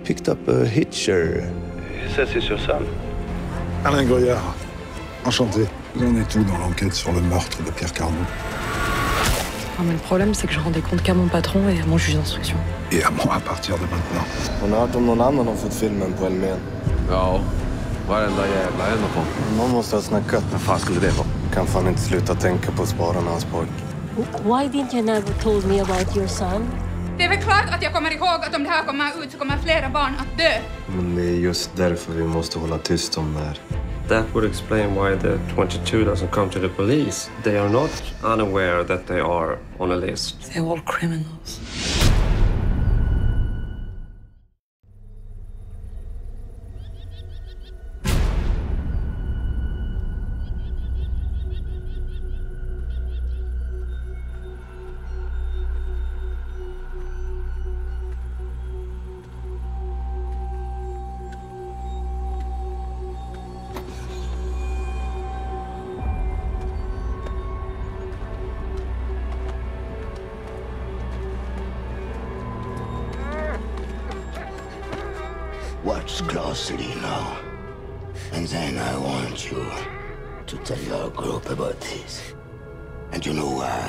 picked up a hitcher. He says he's your son. Alain Goyard. Enchanté. Vous en êtes tout dans l'enquête sur le meurtre de Pierre Cardot. Mais le problème, c'est que je rendais compte qu'à mon patron et à mon juge d'instruction. Et à moi à partir de maintenant. Hon har hört om någon annan har fått filmen på Elmén. Ja, varenda jävla en av dem. Någon måste ha snackat. Vad fan skulle det vara? Kan fan inte sluta tänka på spararna hans pojk. Why didn't you never told me about your son? Det är väl klart att jag kommer ihåg att om det här kommer ut så kommer flera barn att dö. Men det är just därför vi måste hålla tyst om det här. That would explain why the 22 doesn't come to the police. They are not unaware that they are on a list. They're all criminals. Watch closely now. And then I want you to tell your group about this. And you know why?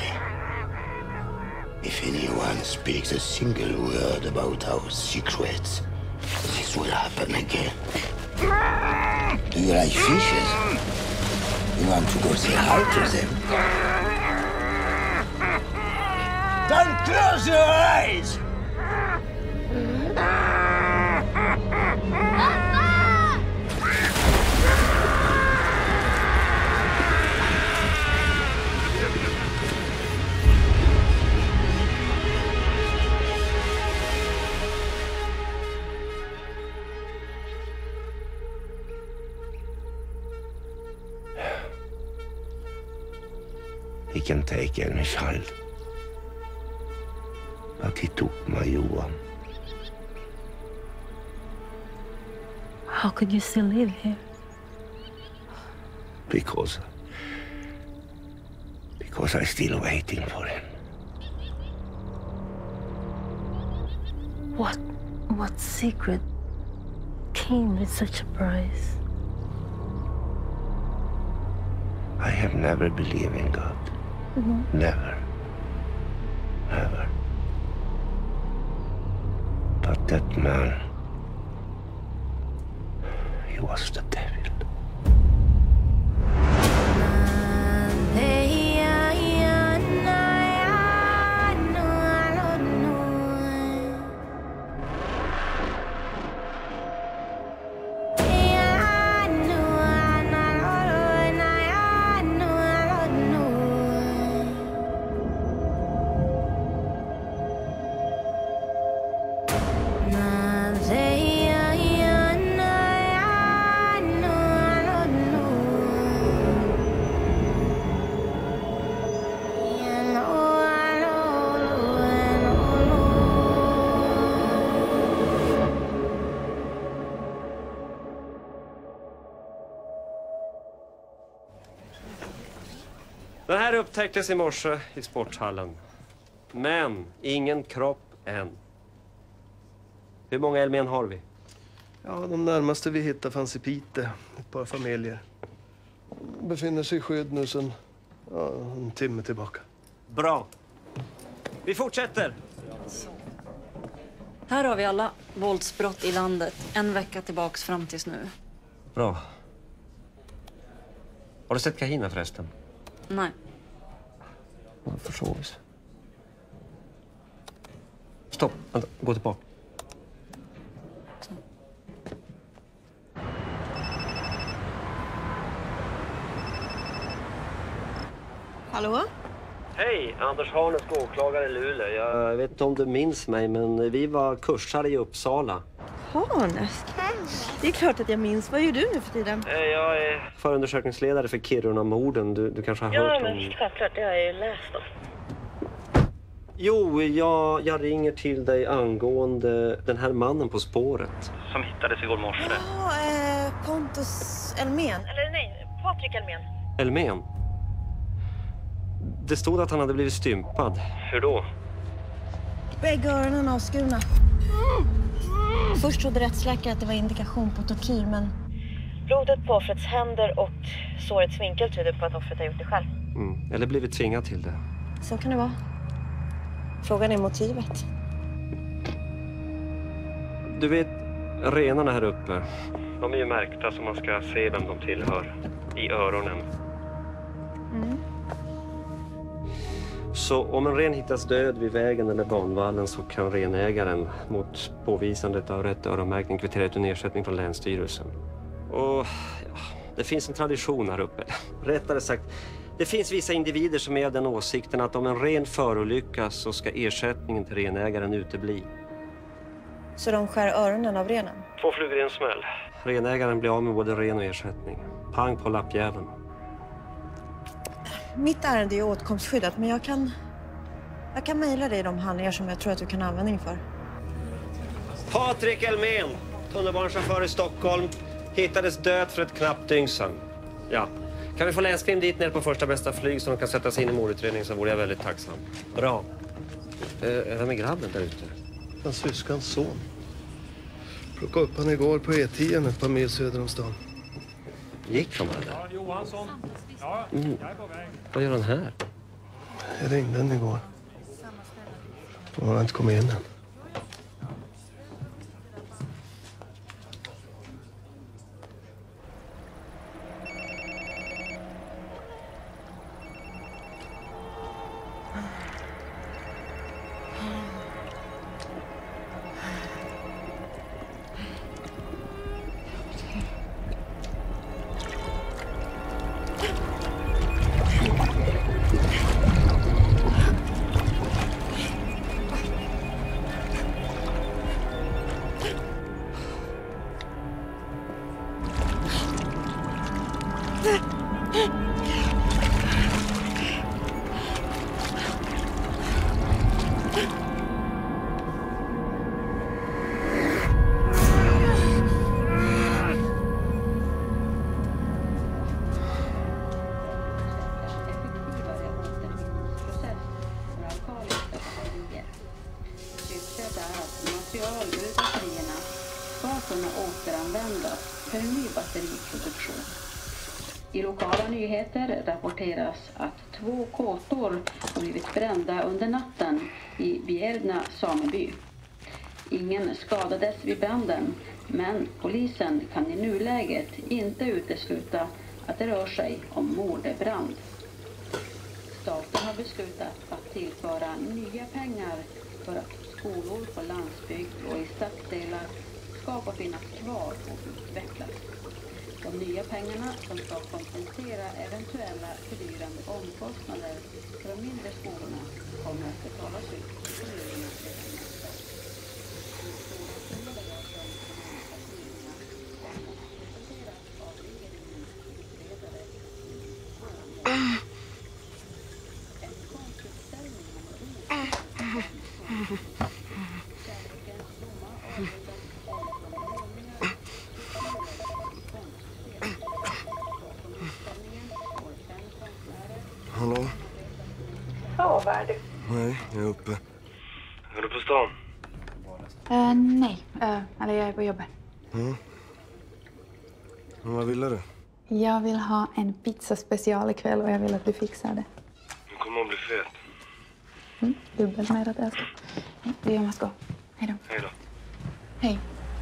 If anyone speaks a single word about our secrets, this will happen again. Do you like fishes? You want to go say hi to them? Don't close your eyes! He can take any child. But he took my Johan. How could you still live here? Because I'm still waiting for him. What secret came with such a price? I have never believed in God. Never. Never. But that man, he was the devil. Den här upptäcktes i morse i sporthallen. Men ingen kropp än. Hur många Elmén har vi? Ja, de närmaste vi hittade fanns i Pite. Ett par familjer. Befinner sig i skydd nu sedan en timme tillbaka. Bra. Vi fortsätter. Här har vi alla våldsbrott i landet. En vecka tillbaks fram tills nu. Bra. Har du sett Kahina förresten? Nej. Jag försovs. Stopp. Vänta. Gå tillbaka. Hallå? Hej, Anders Harnes, åklagare i Luleå. Jag vet inte om du minns mig, men vi var kursare i Uppsala. Harnes? Det är klart att jag minns. Vad gör du nu för tiden? Jag är förundersökningsledare för Kiruna-morden. Du kanske har hört om... Ja, men självklart. Det har jag ju läst om. Jo, jag ringer till dig angående den här mannen på spåret. Som hittades igår morse. Ja, Pontus Elmén. Eller nej, Patrik Elmén. Elmén? Det stod att han hade blivit stympad. Hur då? Bägge öronen avskurna. Först trodde rättsläkare att det var indikation på tortyr, men blodet på offrets händer och sårets vinkel tyder på att offret har gjort det själv. Eller blivit tvingad till det. Så kan det vara. Frågan är motivet. Du vet, renarna här uppe, de är ju märkta så man ska se vem de tillhör i öronen. Så om en ren hittas död vid vägen eller banvallen så kan renägaren mot påvisandet av rätt öronmärkning kvittera ut en ersättning från Länsstyrelsen. Och ja, det finns en tradition här uppe. Rättare sagt, det finns vissa individer som är av den åsikten att om en ren förolyckas så ska ersättningen till renägaren utebli. Så de skär öronen av renen? 2 flugor i en smäll. Renägaren blir av med både ren och ersättning. Pang på lappjäveln. Mitt ärende är åtkomstskyddat, men jag kan mejla dig de handlingar som jag tror att du kan ha användning för. Patrik Elmén, tunnelbanechaufför i Stockholm, hittades död för ett knappt dygn sedan. Ja. Kan vi få länskrim dit ner på första bästa flyg så de kan sätta sig in i mordutredningen så vore jag väldigt tacksam. Bra. Vem är grabben där ute? Hans syskans son. Plockade upp han igår på E10 ett par mil söder om stan. Gick de här där? Johansson. Ja, jag är på väg. Vad gör han här? Jag ringde den igår. Och han har inte kommit in än. I lokala nyheter rapporteras att 2 kåtor har blivit brända under natten i Bjärna sameby. Ingen skadades vid branden, men polisen kan i nuläget inte utesluta att det rör sig om mordbrand. Staten har beslutat att tillföra nya pengar för att skolor på landsbygd och i stadsdelar ska få finnas kvar och utvecklas. De nya pengarna som ska kompensera eventuella fördyrande omkostnader för de mindre skolorna kommer att betalas ut till kommunerna redan nästa år. Hallå? Ja, vad är du? Nej, jag är uppe. Är du på stan? Nej, eller jag är på jobbet. Ja. Men vad vill du? Jag vill ha en pizza special ikväll och jag vill att du fixar det. Du kommer att bli fet. Dubbelt med att älska. Det jag måste gå. Hej då. Hej då. Hej.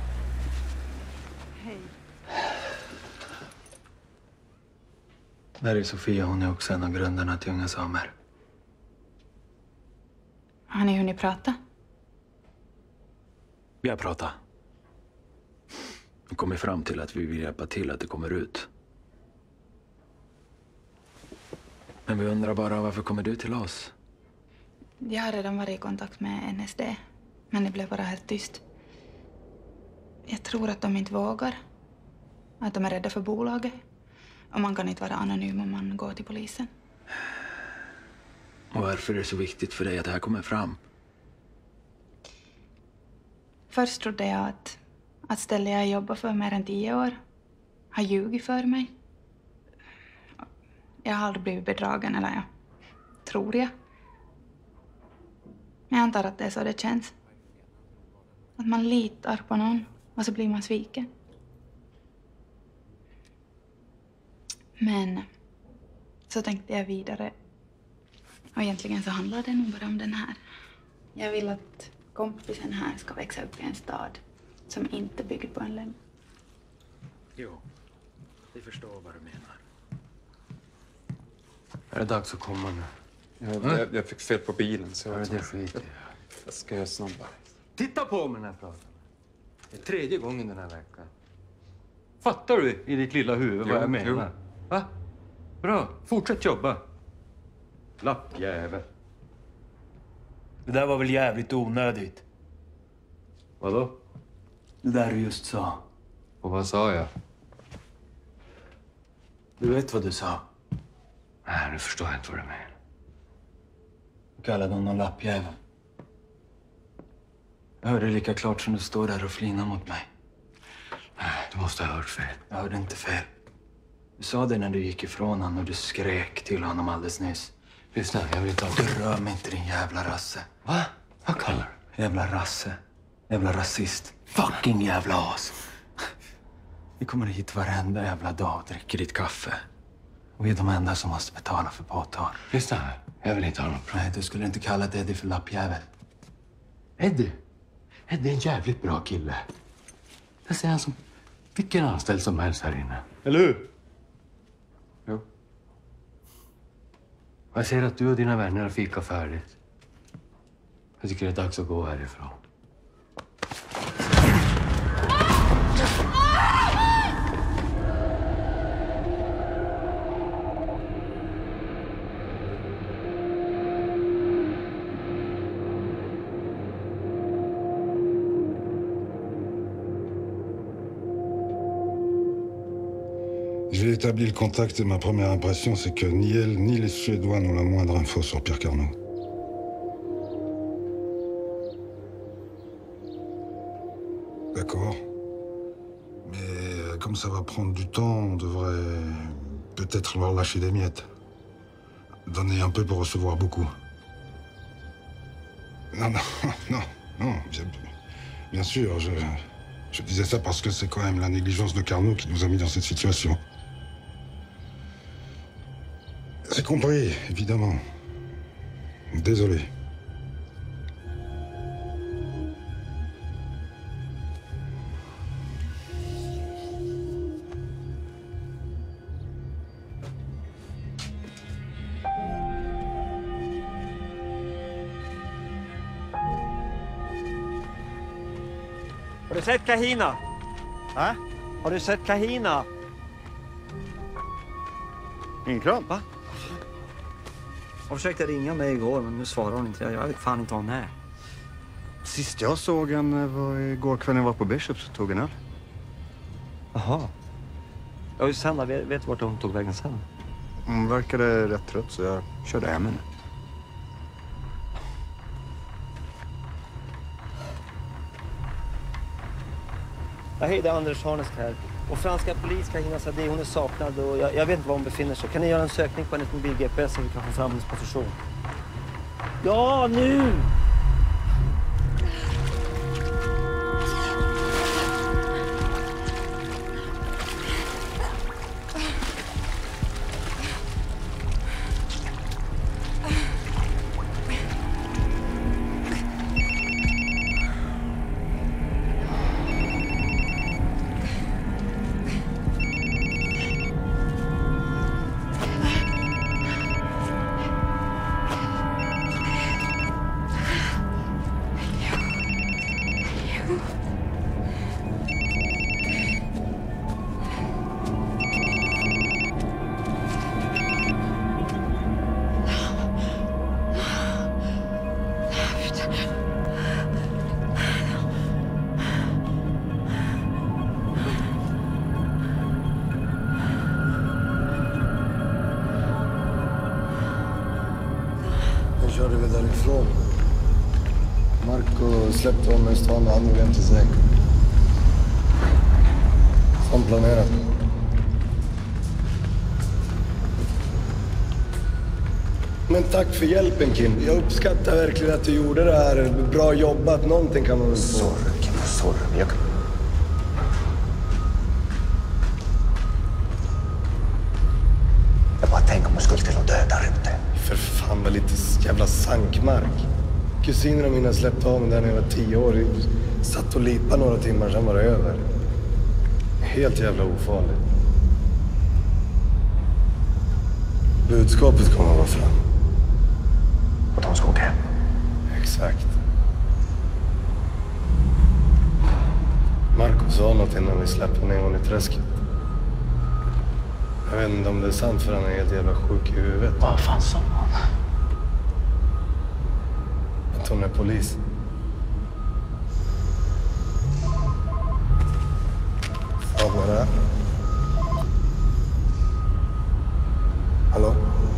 Där är Sofia, hon är också en av grundarna till Unga Samer. Har ni hunnit prata? Vi har pratat. Vi kommer fram till att vi vill hjälpa till att det kommer ut. Men vi undrar bara, varför kommer du till oss? Jag har redan varit i kontakt med NSD, men det blev bara helt tyst. Jag tror att de inte vågar. Att de är rädda för bolaget. Och man kan inte vara anonym om man går till polisen. Och varför är det så viktigt för dig att det här kommer fram? Först trodde jag att stället jag jobbat för mer än 10 år har ljugit för mig. Jag har aldrig blivit bedragen, eller jag tror jag. Men jag antar att det är så det känns. Att man litar på någon och så blir man sviken. Men så tänkte jag vidare. Och egentligen så handlar det nog bara om den här. Jag vill att kompisen här ska växa upp i en stad som inte bygger på en lögn. Jo, vi förstår vad du menar. Är det dags att komma nu? Ja, jag fick fel på bilen så det skit. Jag ska göra snabbare. Titta på mig när jag pratar. Det är 3:e gången den här veckan. Fattar du i ditt lilla huvud vad jag menar? Va? Bra, fortsätt jobba. Lappjävel. Det där var väl jävligt onödigt. Vadå? Det där du just sa. Och vad sa jag? Du vet vad du sa. Nej, nu förstår jag inte vad du menar. Du kallade honom lappjävel. Jag hörde lika klart som du står där och flinar mot mig. Nej, du måste ha hört fel. Jag hörde inte fel. Du sa det när du gick ifrån honom och du skrek till honom alldeles nyss. Lyssna, jag vill inte ha... Du rör mig inte, din jävla rasse. Va? Vad kallar du? Jävla rasse. Jävla rasist. Fucking jävla as. Vi kommer hit varenda jävla dag och dricker ditt kaffe. Och vi är de enda som måste betala för påtag. Lyssna här, jag vill inte ha något. Nej, du skulle inte kalla Eddie för lappjävel. Eddie är en jävligt bra kille. Det säger han som vilken anställd som helst här inne. Eller hur? Jo. Jag ser att du och dina vänner har fikat färdigt. Jag tycker det är dags att gå härifrån. J'ai établi le contact et ma première impression, c'est que ni elle ni les Suédois n'ont la moindre info sur Pierre Carnot. D'accord. Mais comme ça va prendre du temps, on devrait peut-être leur lâcher des miettes. Donner un peu pour recevoir beaucoup. Non, bien sûr, je disais ça parce que c'est quand même la négligence de Carnot qui nous a mis dans cette situation. C'est compris, évidemment. Désolé. Har du sett Kahina? Va? Har du sett Kahina? Ingen kram? Va? Hon försökte ringa mig igår, men nu svarar hon inte. Jag vet fan inte vad hon är. Sist jag såg henne var igår kväll när jag var på Bishop så tog en öl. Jaha. Ja, just sen då. Vet du vart hon tog vägen sen? Hon verkade rätt trött så jag körde hem henne. Ja, hej, det är Anders Harnesk här. Och franska polis Kahina Sadeh, hon är saknad och jag vet inte var hon befinner sig. Kan ni göra en sökning på hennes mobil-GPS så vi kan få fram hennes position? Ja, nu! Körde vi därifrån. Marco släppte honom i stan och han hem till sig. Som planerat. Men tack för hjälpen, Kim. Jag uppskattar verkligen att du gjorde det här. Bra jobbat. Någonting kan man väl få. såg du, men jag kan... Jag bara tänker om jag skulle till att dö där ute. För fan, vad lite jävla sankmark. Kusinerna mina släppte av mig där när jag var 10 år. Satt och lipade några timmar, sen var det över. Helt jävla ofarligt. Budskapet kommer att vara fram. Att de ska åka hem. Exakt. Marco sa något innan vi släppte ner honom i träsket. Jag vet inte om det är sant för han är helt jävla sjuk i huvudet. Vad fan sa han? Att hon är polis. Fan, vad är det? Hallå?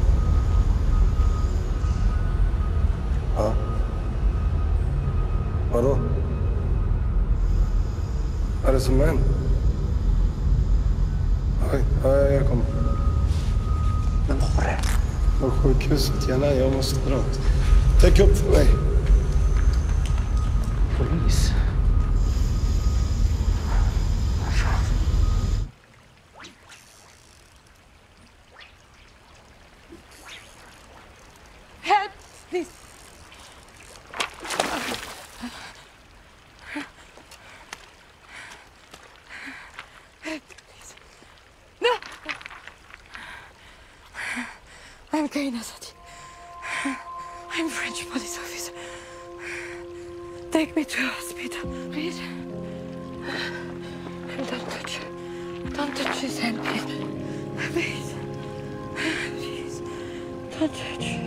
Ja? Vadå? Vad är det som händer? Ja, jag kommer. Men vad var det? På sjukhuset, gärna. Jag måste dra. Täck upp för mig. Polis? Help, please. Help, please. No. I'm Kaina Sati. I'm French police officer. Take me to a hospital, please. Don't touch her. Don't touch his hand, please. Please. Please. Don't touch her.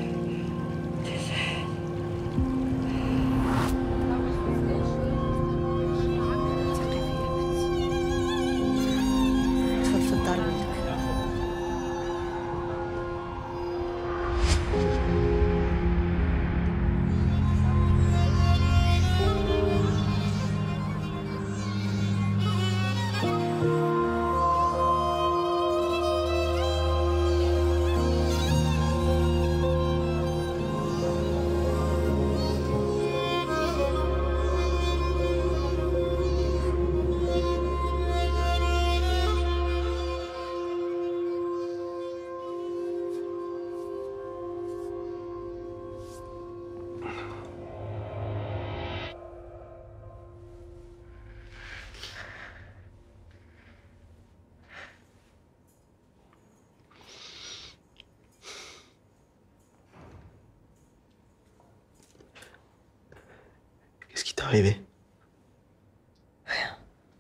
Qu'est-ce qui t'est arrivé? Rien.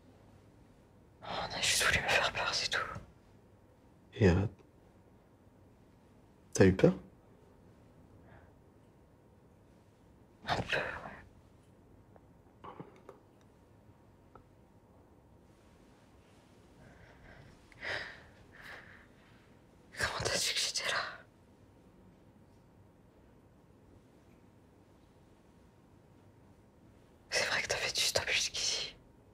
On a juste voulu me faire peur, c'est tout. Et t'as eu peur? Un peu, ouais. Comment t'as su que j'étais là? C'est vrai que t'as fait du stop jusqu'ici.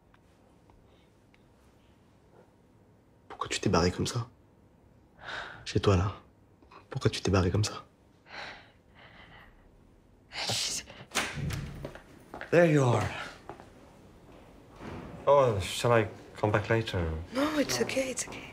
Pourquoi tu t'es barré comme ça? Chez toi, là. Pourquoi tu t'es barré comme ça? There you are. Oh, shall I come back later? No, it's okay, it's okay.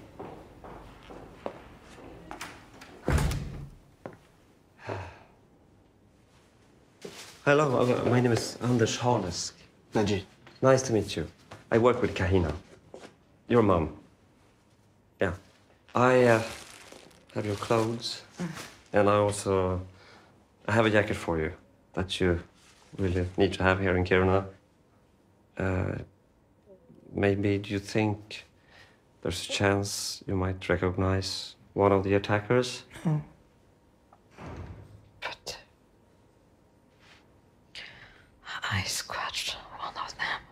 Hello, my name is Anders Harnesk. Najee. Nice to meet you. I work with Kahina. Your mom. Yeah. I have your clothes. And I have a jacket for you that you really need to have here in Kiruna. Maybe do you think there's a chance you might recognize one of the attackers? No. But I scratched one of them.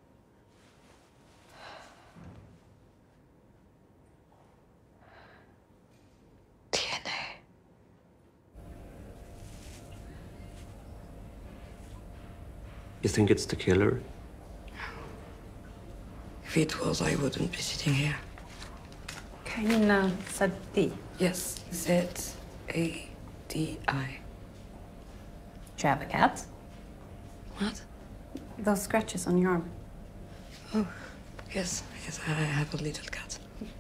DNA. You think it's the killer? If it was, I wouldn't be sitting here. Kaina Sadi. Yes, Z-A-D-I. Do you have a cat? What? Those scratches on your arm. Oh, yes, I have a little cat.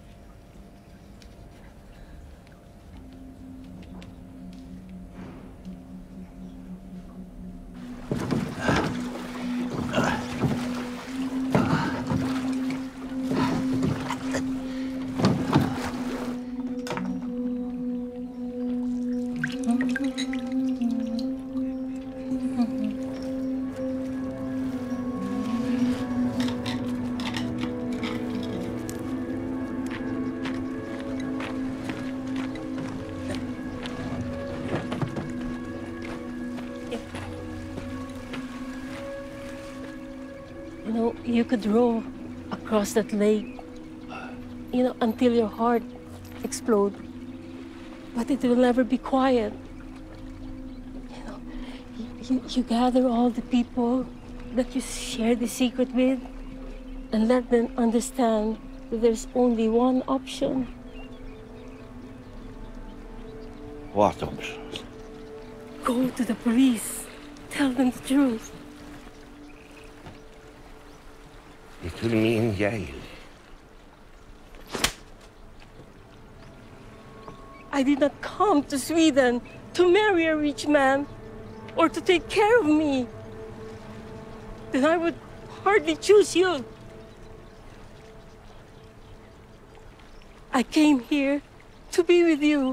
You know, you could row across that lake, you know, until your heart explodes. But it will never be quiet. You know, you gather all the people that you share the secret with and let them understand that there's only one option. What options? Go to the police. Tell them the truth. It will mean jail. I did not come to Sweden to marry a rich man or to take care of me. Then I would hardly choose you. I came here to be with you.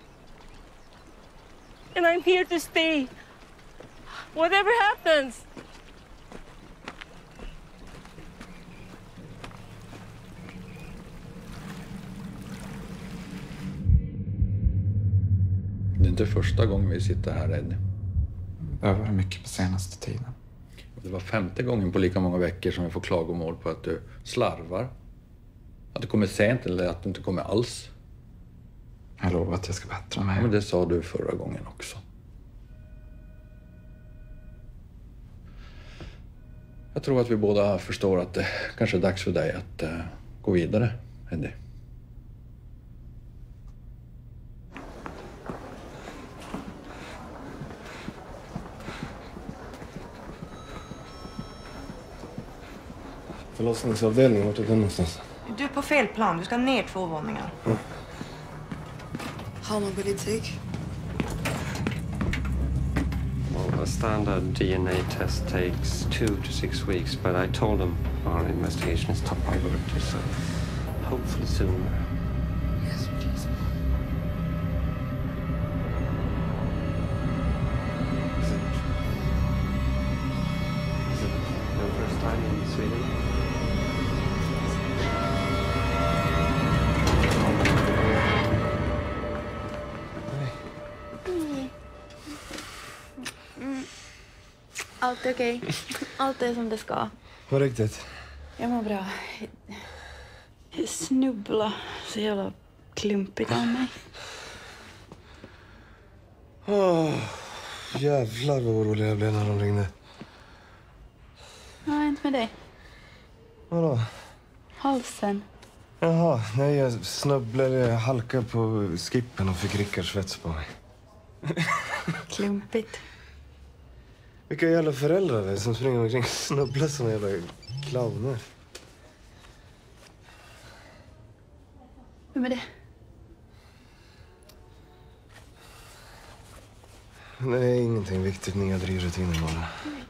And I'm here to stay. Whatever happens. Det är inte första gången vi sitter här, Eddie. Det har varit mycket på senaste tiden. Det var 5:e gången på lika många veckor som vi får klagomål på att du slarvar. Att du kommer sent eller att du inte kommer alls. Jag lovar att jag ska bättra mig. Ja, men det sa du förra gången också. Jag tror att vi båda förstår att det kanske är dags för dig att gå vidare, Eddie. Förlossningsavdelningen, vart är den någonstans? Du är på fel plan. Du ska ner 2 våningar. How long will it take? Well, a standard DNA test takes 2 to 6 weeks, but I told them our investigation is top priority, so hopefully soon. Yes, please. Is it your first time in Sweden? Allt är okej. Allt är som det ska. På riktigt? Jag mår bra. Jag snubblar så jävla klumpigt av mig. Jävlar vad orolig jag blev när de ringde. Vad har hänt med dig? Vadå? Halsen. Jaha, nej, jag halkade på skippen och fick Rickard svets på mig. Klumpigt. Vilka jävla föräldrar det är som springer omkring och snubblar som jävla clowner. Vem är det? Nej, ingenting viktigt. Nya drivrutiner bara.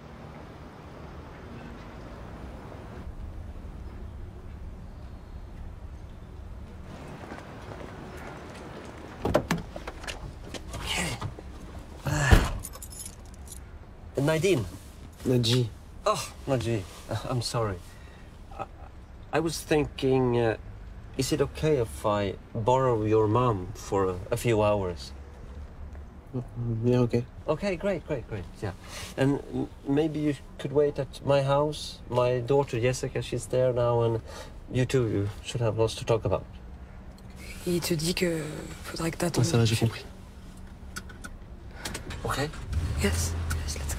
Nadine. Naji. Oh, Naji. I'm sorry. I was thinking, is it okay if I borrow your mom for a few hours? Yeah, okay. Okay, great. Yeah. And maybe you could wait at my house. My daughter Jessica, she's there now, and you two, you should have lots to talk about. Il te dit que faudrait que t'attendes. Ça va, j'ai compris. Okay. Yes, let's go.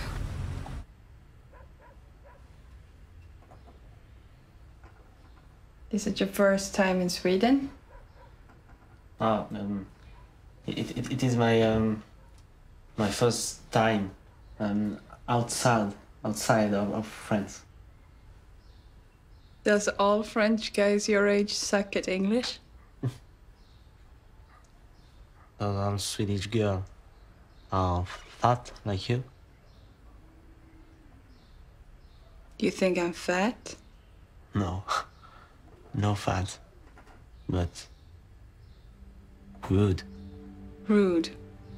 Is it your first time in Sweden? It is my my first time outside of France. Does all French guys your age suck at English? I'm Swedish girl. Fat like you. You think I'm fat? No. No fat. But rude. Rude.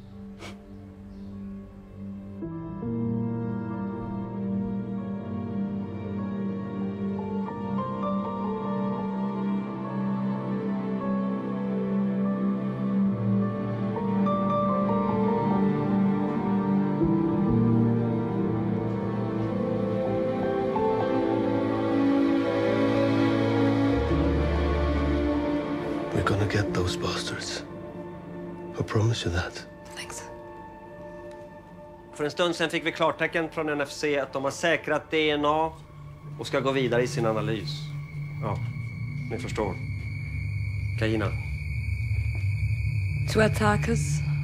We're gonna get those bastards. I promise you that. Thanks. För en stund sedan fick vi klartecken från NFC att de har säkrat DNA och ska gå vidare i sin analys. Ja, ni förstår. Kaina. Two attackers.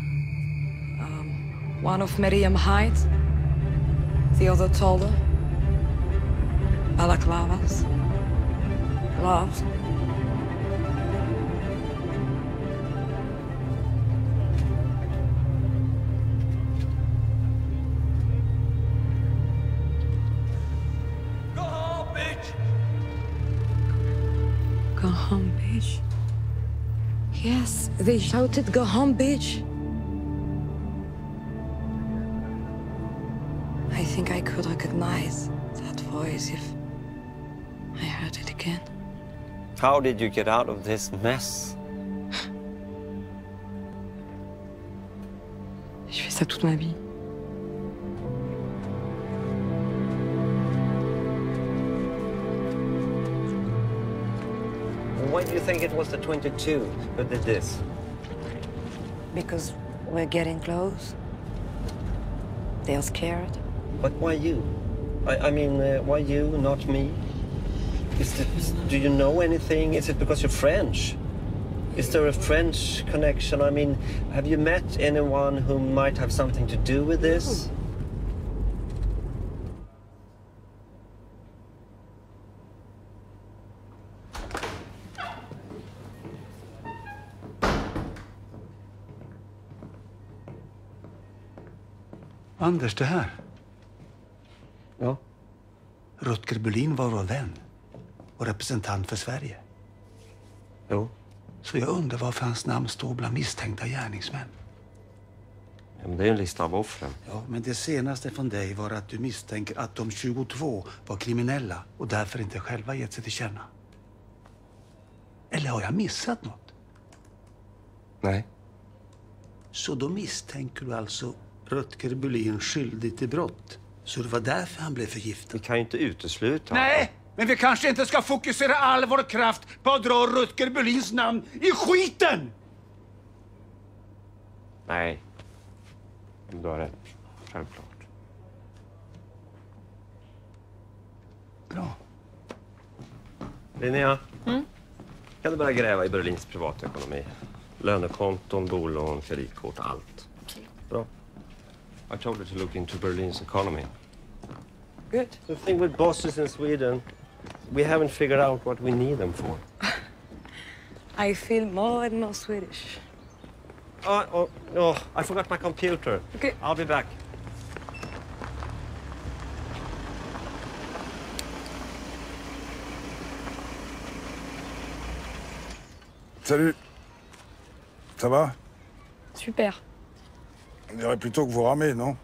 One of medium height. The other taller. Balaclavas. Gloves. Go home, bitch. Yes, they shouted, go home, bitch. I think I could recognize that voice if I heard it again. How did you get out of this mess? Je fais ça toute ma vie. Why do you think it was the 22 who did this? Because we're getting close. They're scared. But why you? I mean, why you, not me? Do you know anything? Is it because you're French? Is there a French connection? I mean, have you met anyone who might have something to do with this? Anders, det här. Ja? Rutger Berlin var vår vän och representant för Sverige. Jo. Så jag undrar varför hans namn står bland misstänkta gärningsmän. Ja, men det är en lista av offren. Ja, men det senaste från dig var att du misstänker att de 22 var kriminella och därför inte själva gett sig till känna. Eller har jag missat något? Nej. Så då misstänker du alltså Rutger Berlin skyldig till brott? Så det var därför han blev förgiftad? Vi kan ju inte utesluta. Nej, men vi kanske inte ska fokusera all vår kraft på att dra Rutger Berlins namn i skiten! Nej. Du har rätt. Självklart. Bra. Linnea, kan du börja gräva i Berlins privatekonomi? Lönekonton, bolån, kreditkort, allt. Bra. I told her to look into Berlin's economy. Good. The thing with bosses in Sweden, we haven't figured out what we need them for. I feel more and more Swedish. Oh, I forgot my computer. Okay. I'll be back. Salut. Ça va? Super. On dirait plutôt que vous ramez, non?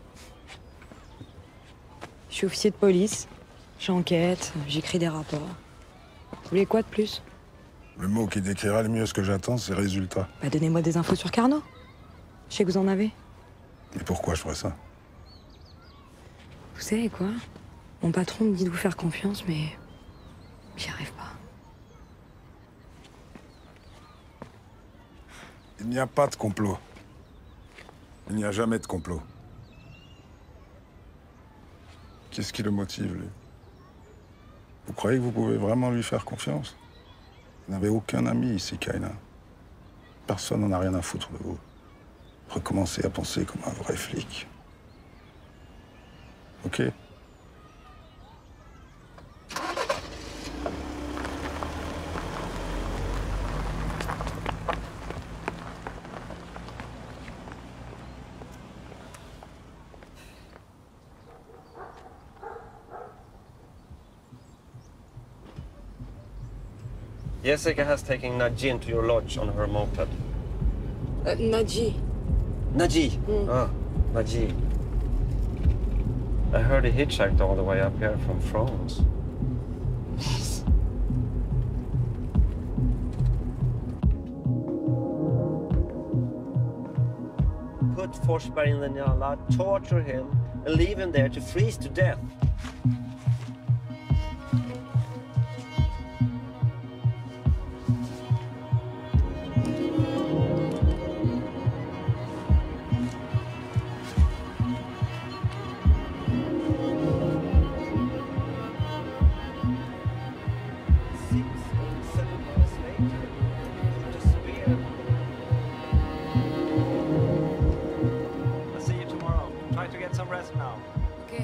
Je suis officier de police. J'enquête, j'écris des rapports. Vous voulez quoi de plus? Le mot qui décrira le mieux ce que j'attends, c'est résultat. Bah, donnez-moi des infos sur Carnot. Je sais que vous en avez. Et pourquoi je ferais ça? Vous savez quoi? Mon patron me dit de vous faire confiance, mais j'y arrive pas. Il n'y a pas de complot. Il n'y a jamais de complot. Qu'est-ce qui le motive, lui? Vous croyez que vous pouvez vraiment lui faire confiance? Vous n'avez aucun ami ici, Kaina. Personne n'en a rien à foutre de vous. Recommencez à penser comme un vrai flic. Ok? Jessica has taken Najin to your lodge on her moped. Naji. Naji? Ah, Naji. I heard he hitchhiked all the way up here from France. Yes. Put Forsberg in the Njala, torture him, and leave him there to freeze to death. I'll see you tomorrow. Try to get some rest now. Okay.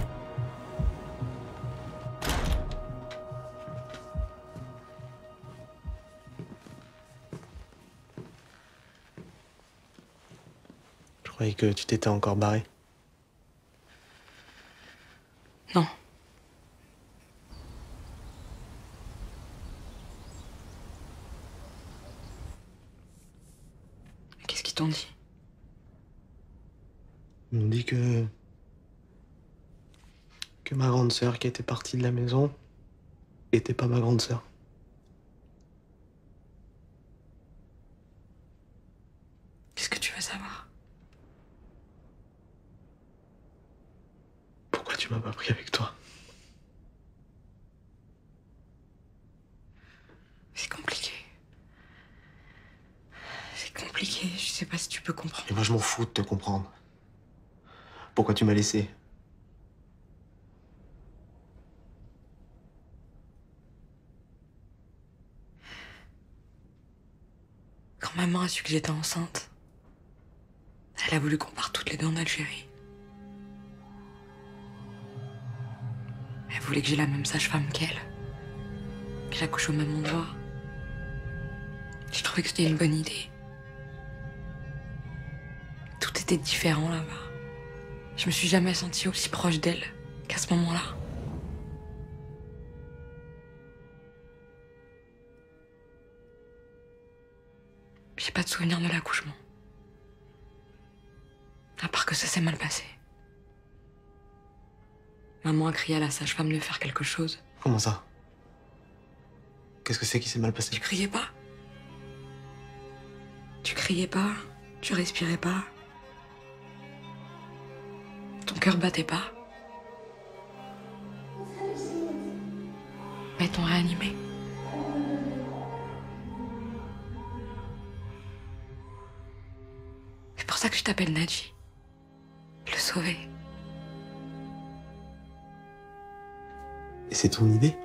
Je croyais que tu t'étais encore barré. Non. Qu'est-ce qu'ils t'ont dit? Ils m'ont dit que ma grande sœur qui était partie de la maison était pas ma grande sœur. Qu'est-ce que tu veux savoir? Pourquoi tu m'as pas pris avec toi? C'est compliqué. C'est compliqué, je sais pas si tu peux comprendre. Et moi je m'en fous de te comprendre. Pourquoi tu m'as laissé? Quand maman a su que j'étais enceinte, elle a voulu qu'on parte toutes les deux en Algérie. Elle voulait que j'ai la même sage-femme qu'elle, que j'accouche au même endroit. J'ai trouvé que c'était une bonne idée. Tout était différent là-bas. Je me suis jamais sentie aussi proche d'elle qu'à ce moment-là. J'ai pas de souvenir de l'accouchement. À part que ça s'est mal passé. Maman a crié à la sage-femme de faire quelque chose. Comment ça? Qu'est-ce que c'est qui s'est mal passé? Tu criais pas. Tu criais pas, tu respirais pas. Ton cœur battait pas. Mais t'ont réanimé. C'est pour ça que je t'appelle Nadji. Le sauver. Et c'est ton idée?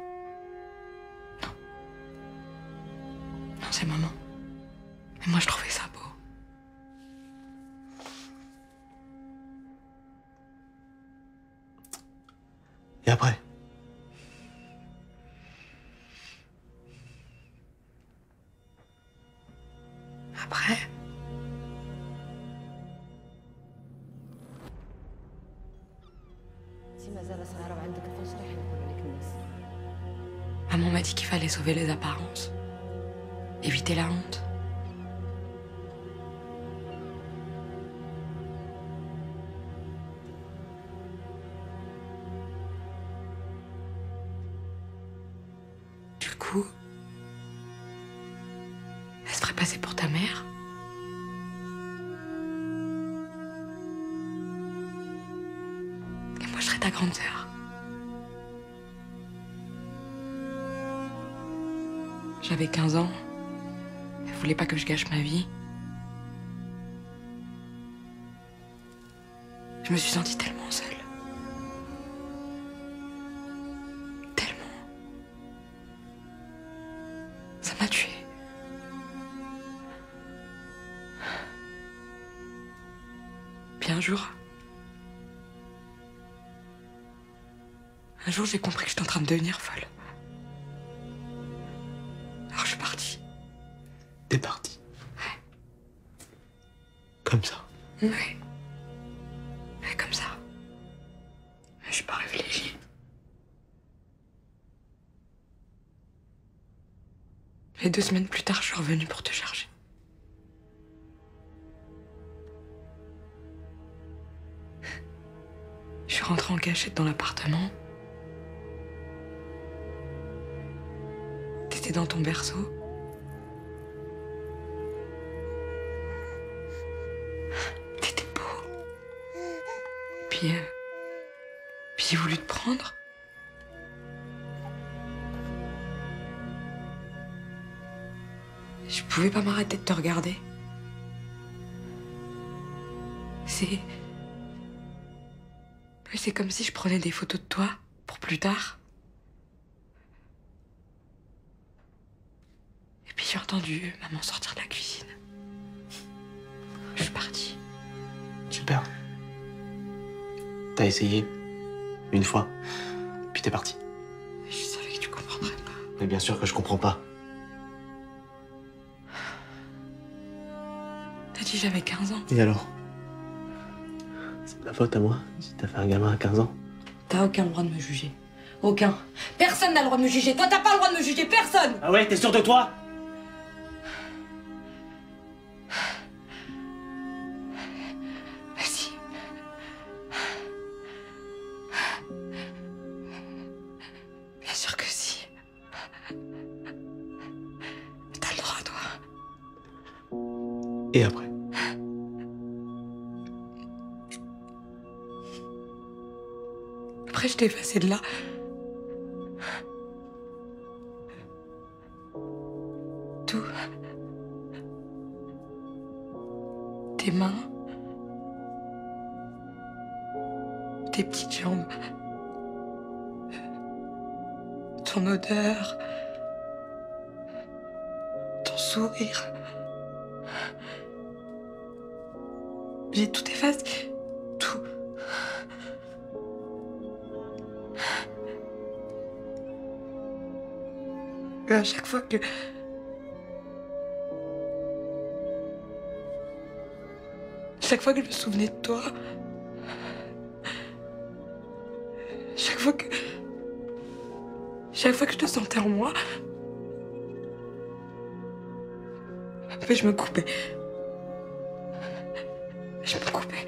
Non, c'est maman. Mais moi, je trouvais ça beau. Et après? Après... Maman m'a dit qu'il fallait sauver les apparences. Éviter la honte. Du coup, elle se ferait passer pour ta mère. Et moi, je serais ta grande sœur. J'avais 15 ans. Elle voulait pas que je gâche ma vie. Je me suis sentie tellement seule. Tellement. Ça m'a tuée. Puis un jour, j'ai compris que j'étais en train de devenir folle. Alors je suis partie. T'es parti? Ouais. Comme ça? Oui. Ouais, comme ça. Je suis pas réfléchie. Et 2 semaines plus tard, je suis revenue pour te chercher. Je suis rentrée en cachette dans l'appartement. T'étais dans ton berceau. T'étais beau. Puis j'ai voulu te prendre. Je pouvais pas m'arrêter de te regarder. C'est comme si je prenais des photos de toi pour plus tard. Et puis j'ai entendu maman sortir de la cuisine. Je suis partie. Super. T'as essayé. Une fois. Puis t'es parti. Je savais que tu comprendrais pas. Mais bien sûr que je comprends pas. T'as dit j'avais 15 ans. Et alors? C'est de la faute à moi si t'as fait un gamin à 15 ans. T'as aucun droit de me juger. Aucun. Personne n'a le droit de me juger. Toi, t'as pas le droit de me juger. Personne. Ah ouais, t'es sûr de toi? Vas-y. Bien sûr que si. T'as le droit, toi. Et après? Après, je t'ai effacé de là. Tout. Tes mains. Tes petites jambes. Ton odeur. Ton sourire. J'ai tout effacé. Tout. Et à chaque fois que... Chaque fois que je me souvenais de toi... Chaque fois que je te sentais en moi... Mais je me coupais. Je me coupais.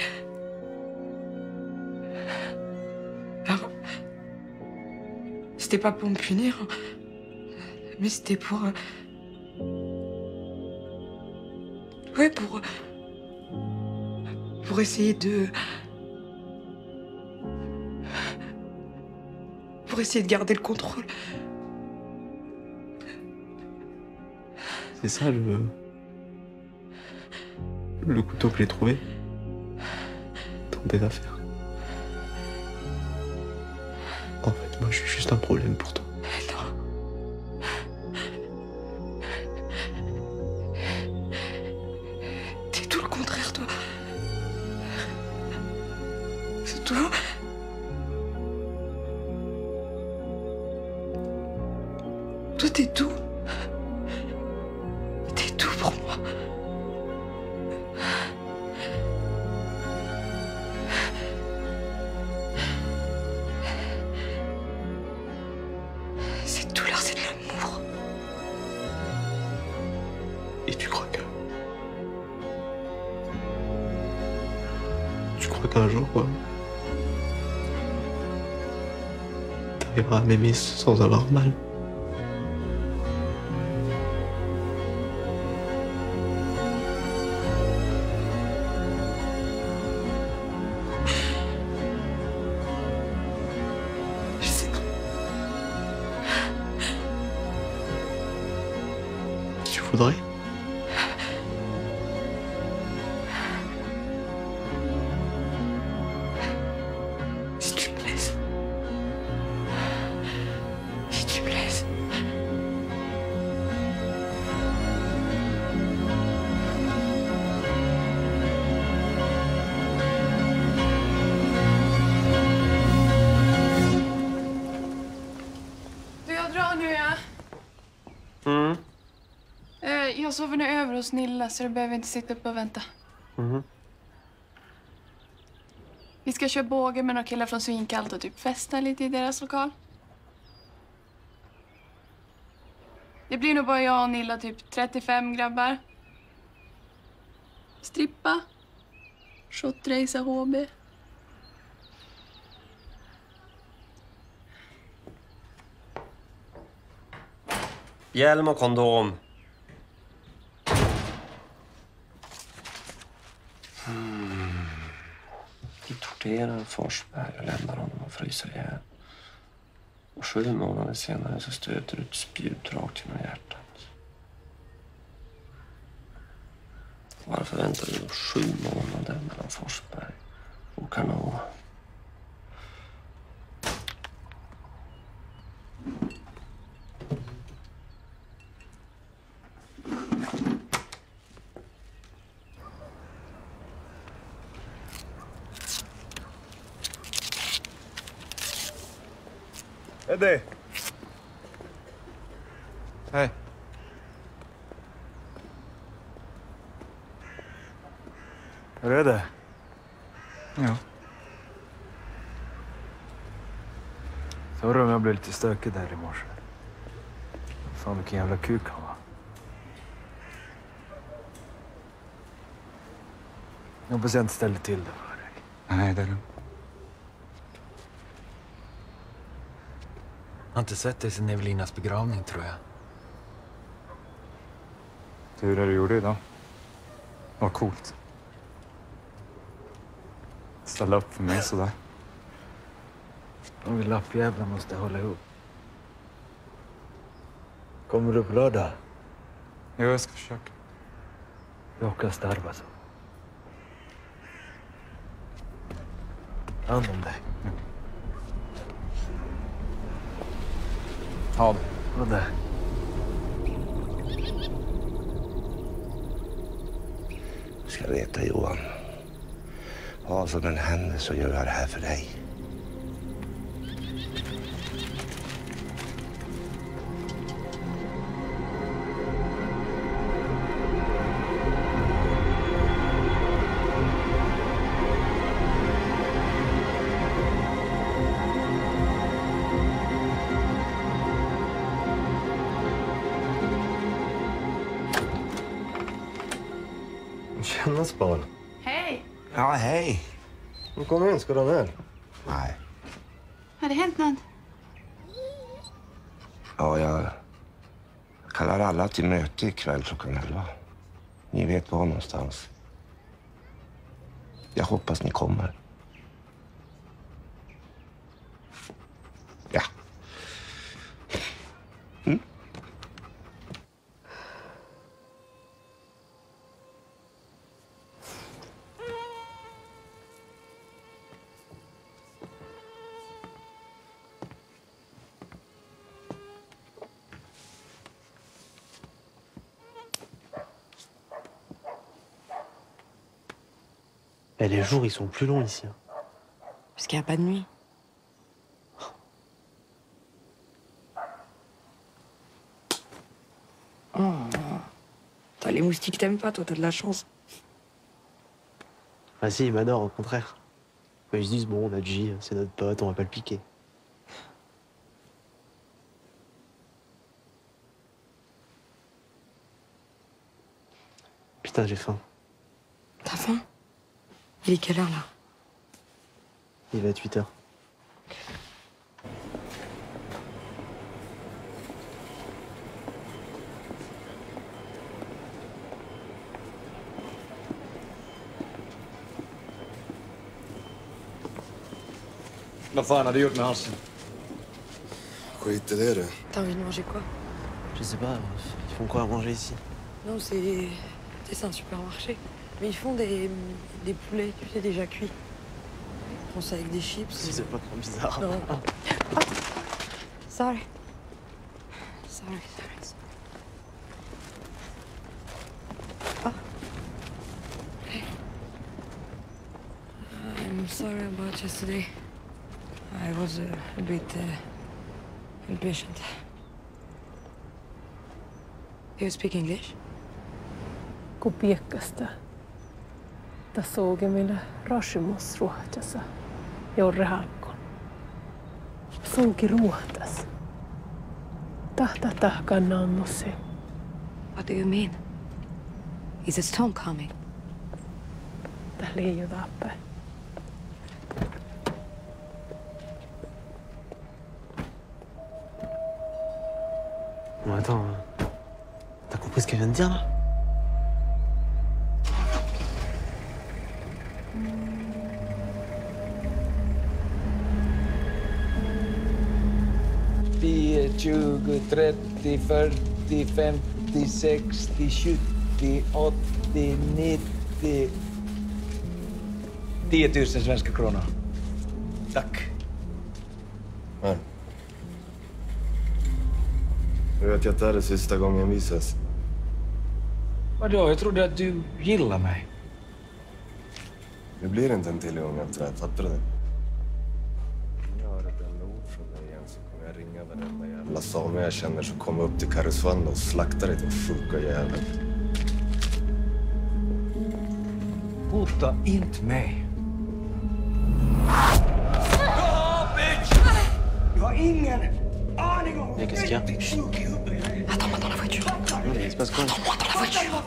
Alors... C'était pas pour me punir... Mais c'était pour... Ouais, pour essayer de... Pour essayer de garder le contrôle. C'est ça le couteau que j'ai trouvé dans tes affaires. En fait, moi, je suis juste un problème pour toi. T'es tout le contraire, toi. C'est toi. Toi, t'es tout. T'es tout pour moi. C'est tout, là, c'est de l'amour. Et tu crois qu'un jour, quoi, t'arriveras à m'aimer sans avoir mal? Je sais pas. Tu voudrais? Si tu me laisses. Si tu me laisses. Du, jag drar nu, ja. Jag sover nu över hos Nilla så du behöver inte sitta uppe och vänta. Vi ska köra båge med några killar från Svinkallt och typ festa lite i deras lokal. Det blir nog bara jag och Nilla, typ 35 grabbar. Strippa. Shotrace HB. Hjälm och kondom. Vi torterar Forsberg och lämnar honom att frysa ihjäl. Och 7 månader senare så stöter du ett spjut rakt genom hjärtat. Varför väntar du 7 månader mellan Forsberg och Karnå? Eddie! Hej. Hur är det? Ja. Sorry om jag blev lite stökig där i morse. Fan vilken jävla kuk han var. Jag hoppas jag inte ställer till det för dig. Nej, det är lugnt. Jag har inte sett dig sedan Evelinas begravning, tror jag. Tur är du gjorde idag. Vad coolt. Ställa upp för mig sådär. De lappjävlar måste hålla ihop. Kommer du på lördag? Jo, jag ska försöka. Jag åker starva så. Hand om dig. Ja, vad det? Du ska veta, Johan. Vad som än händer så gör jag det här för dig. Tjena, Span. Hej! Ja, hej. Kom igen, ska du ha öl? Nej. Har det hänt något? Ja, jag kallar alla till möte ikväll klockan 11. Ni vet var någonstans. Jag hoppas ni kommer. Ja. Mm. Et les jours, ils sont plus longs ici. Parce qu'il n'y a pas de nuit. Oh. T'as les moustiques, t'aimes pas, toi, t'as de la chance. Ah si, ils m'adorent, au contraire. Mais ils se disent, bon, on a G, c'est notre pote, on va pas le piquer. Putain, j'ai faim. T'as faim? Il est quelle heure, là? Il va être 8 heures. Vad fan har du gjort med halsen? Skit i det, du. T'as envie de manger quoi? Je sais pas, ils font quoi à manger ici? Non, c'est un supermarché. Mais ils font des poulets, tu sais, déjà cuits. Ils font ça avec des chips. Si c'est pas trop bizarre. Non. Oh. Sorry. Sorry. Oh. Hey. I'm sorry about yesterday. I was a bit impatient. You speak English? Kun piekkasta. Tässä millä rashimus ruohtassa. Jorre halkon. Sunki ruohtas. What do you mean? Is the storm coming? Bon, attends. T'as compris ce qu'elle vient de dire, là? Vi 20, 30, 40, 50, 60, 70, 80, 90... 10 000 svenska kronor. Tack. Här. Jag vet att det här är sista gången vi ses. Vadå? Jag trodde att du gillar mig. Det blir inte en till gång efter det här, fattar du det? Om jag hör ett enda ord från dig igen så kommer jag ringa varenda jävla same jag känner som kommer upp till Karesuando och slaktar dig din sjuka jävel. Hota inte mig. Jag har ingen aning om... Mais qu'est-ce qu'il y a? Attends-moi dans la voiture. Il se passe quoi? Attends-moi dans la voiture.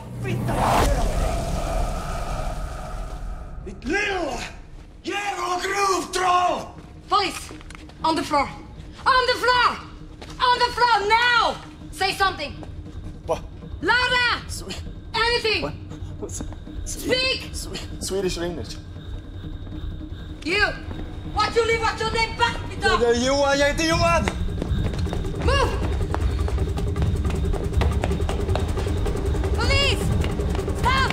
Ditt lilla jävla gruvtroll! Police! On the floor! On the floor! On the floor now! Say something! What? Louder! Anything! What? Speak! Swedish or English? You! What's your name? What's your name? Back me down! Jag är Johan, jag heter Johan! Move! Police! Stop!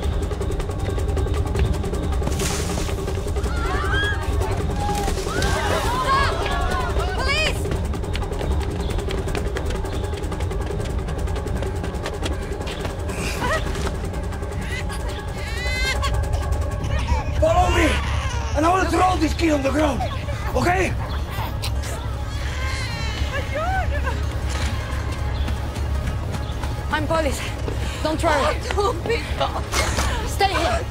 Stop! Police! Follow me! And I will throw this key on the ground, okay? I'm police. Don't try. Stay here.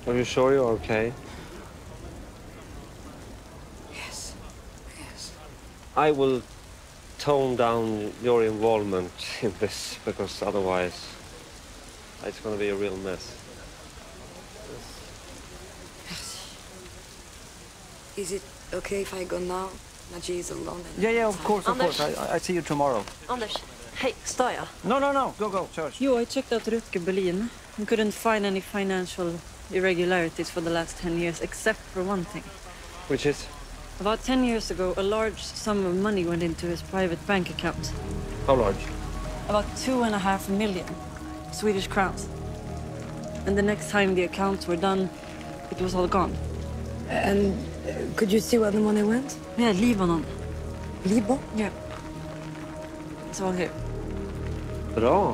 Are you sure you're okay? Yes. Yes. I will tone down your involvement in this, because otherwise it's going to be a real mess. Merci. Is it okay if I go now? Naji is alone. Yeah, of course. I see you tomorrow. Anders, hey, står jag? No. Go. Church. I checked out Rutger Berlin. We couldn't find any financial irregularities for the last 10 years, except for one thing. Which is? About 10 years ago, a large sum of money went into his private bank account. How large? About 2.5 million Swedish crowns. And the next time the accounts were done, it was all gone. And could you see where the money went? Yeah, Libanon. Liban? Yeah. It's all here. Bra.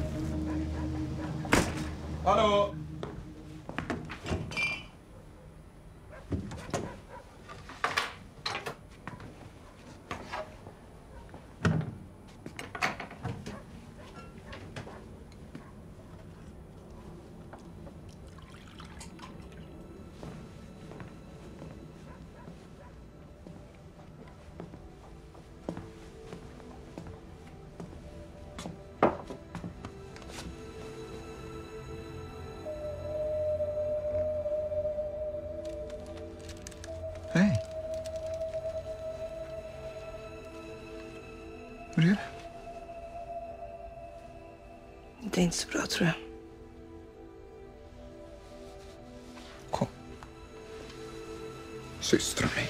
Hallå! Hej. Hur är det? Det är inte så bra, tror jag. Kom. Systra mig.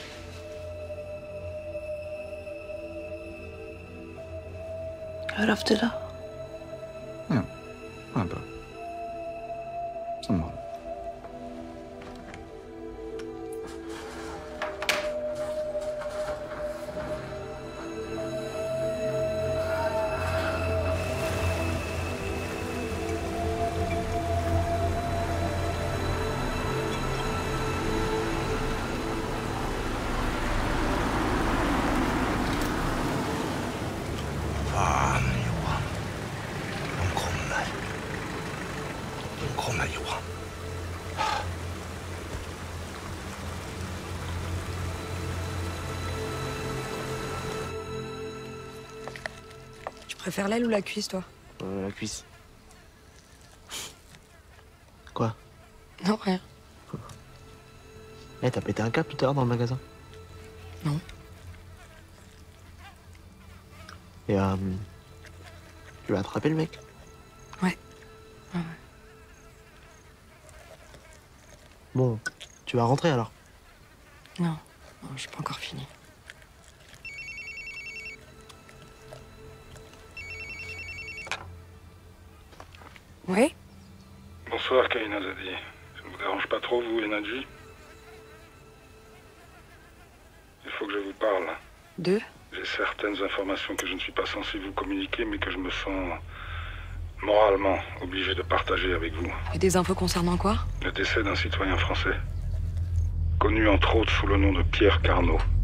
Hur har du haft det idag? Ja, bra. Som vanligt. Fan, Johan. De kommer. De kommer, Johan. Tu préfères l'aile ou la cuisse, toi? La cuisse. Quoi? Non, rien. T'as pété un câble tout à l'heure dans le magasin? Non. Et tu l'as attrapé, le mec? Ouais. Bon, tu vas rentrer alors? Non, j'ai pas encore fini. Oui? Bonsoir, Kaina Zadi. Ça ne vous dérange pas trop, vous et Nadji? Il faut que je vous parle. Deux? J'ai certaines informations que je ne suis pas censé vous communiquer, mais que je me sens moralement obligé de partager avec vous. Et des infos concernant quoi? Le décès d'un citoyen français, connu entre autres sous le nom de Pierre Carnot.